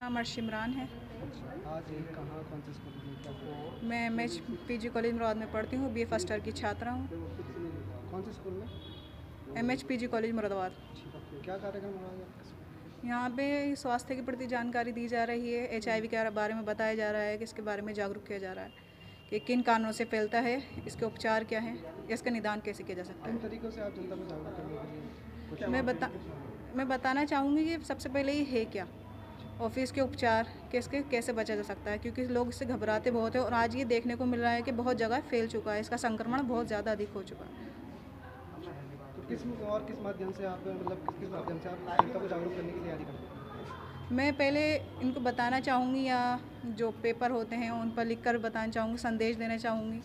नाम अर्शिमरान है। आज ये कहाँ कौन से स्कूल में क्या हुआ? मैं एमएच पीजी कॉलेज मुराद में पढ़ती हूँ, बीए फर्स्ट ईयर की छात्रा हूँ। कौन से स्कूल में? MH PG college Moradabad. क्या कार्यक्रम हो रहा है आपके स्कूल? यहाँ पे स्वास्थ्य के प्रति जानकारी दी जा रही है, एचआईवी के बारे में बताया जा रहा है कि इसके बारे में जागरूक किया जा रहा है कि किन कारणों से फैलता है, इसके उपचार क्या हैं, इसका निदान कैसे किया जा सकता किन है। तरीक़ों से आप जनता को जागरूक करने के लिए मैं बताना चाहूँगी कि सबसे पहले ये है क्या, और फिर इसके उपचार कैसे बचा जा सकता है, क्योंकि लोग इससे घबराते बहुत हैं और आज ये देखने को मिल रहा है कि बहुत जगह फैल चुका है, इसका संक्रमण बहुत ज़्यादा अधिक हो चुका है। तो किस माध्यम से आप किस माध्यम से आप जनता को जागरूक करने की तैयारी करते हैं? मैं पहले इनको बताना चाहूँगी, या जो पेपर होते हैं उन पर लिखकर बताना चाहूँगी, संदेश देना चाहूँगी,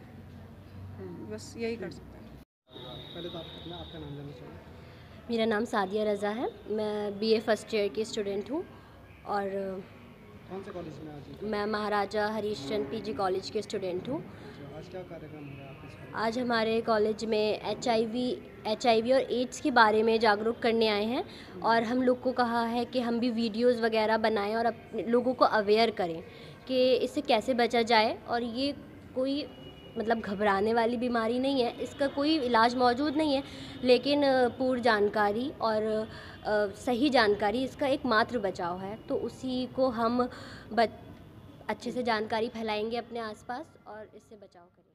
बस यही कर सकते हैं। पहले तो आपका नाम जानना चाहिए। मेरा नाम सादिया रज़ा है। मैं बीए फर्स्ट ईयर की स्टूडेंट हूँ और कौन से कॉलेज में आज? मैं महाराजा हरीश चंद्र पीजी कॉलेज की स्टूडेंट हूँ। आज क्या कार्यक्रम हो रहा है आपके स्कूल में? आज हमारे कॉलेज में एचआईवी और एड्स के बारे में जागरूक करने आए हैं और हम लोग को कहा है कि हम भी वीडियोस वगैरह बनाएं और अपने लोगों को अवेयर करें कि इससे कैसे बचा जाए। और ये कोई घबराने वाली बीमारी नहीं है, इसका कोई इलाज मौजूद नहीं है, लेकिन पूर्ण जानकारी और सही जानकारी इसका एकमात्र बचाव है। तो उसी को हम अच्छे से जानकारी फैलाएंगे अपने आसपास और इससे बचाव करेंगे।